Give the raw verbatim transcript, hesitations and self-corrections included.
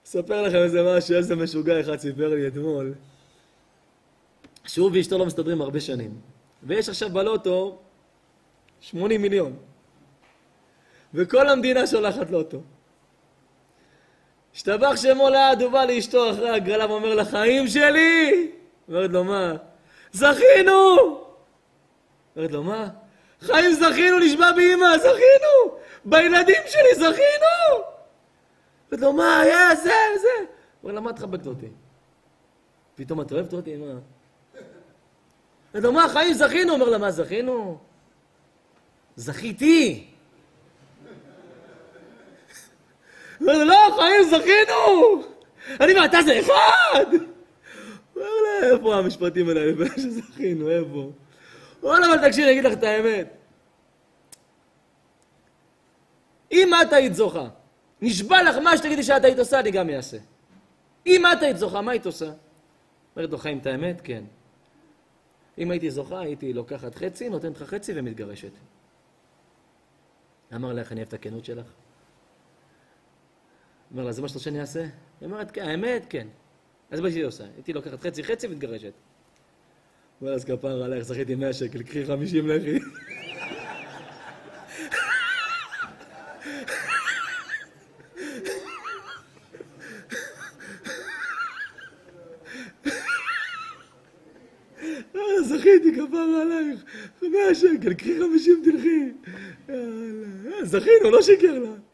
אספר לכם איזה משהו, איזה משוגע אחד סיפר לי אתמול. שהוא ואשתו לא מסתדרים הרבה שנים. ויש עכשיו בלוטו שמונים מיליון. וכל המדינה שולחת לוטו. השתבח שמו לעד, הוא בא לאשתו אחרי הגרלה ואומר לה, חיים שלי! אומרת לו, מה? זכינו! אומרת לו, מה? חיים זכינו, נשבע באמא, זכינו! בילדים שלי זכינו! אומרת לו, מה? היה, זה, זה! אומר לה, מה את חבקת אותי? פתאום את אוהבת אותי, מה? אומרת לו, מה? חיים זכינו! אומר לה, מה זכינו? זכיתי! אומר לה, לא, חיים זכינו! אני ואתה זה אחד! אומר לה, איפה המשפטים האלה? שזכינו, איפה? אומר לה, אבל תקשיב, אני אגיד לך את האמת. אם את היית זוכה, נשבע לך מה שתגידי שאת היית עושה, אני גם אעשה. אם את היית זוכה, מה היית עושה? אומרת לו, חיים, את האמת? כן. אם הייתי זוכה, הייתי לוקחת חצי, נותנת לך חצי ומתגרשת. אמר לך, אני אוהב את הכנות שלך. אומר לה, זה מה שאתה שאני אעשה? היא אומרת, כן, האמת, כן. אז מה שהיא עושה? הייתי לוקחת חצי חצי ומתגרשת. אומר, אז כפר עליך, זכיתי מאה שקל, קחי חמישים לכי. זכיתי, כפר עלייך, מאה שקל, קחי חמישים תלכי. זכינו, לא שיקר לה.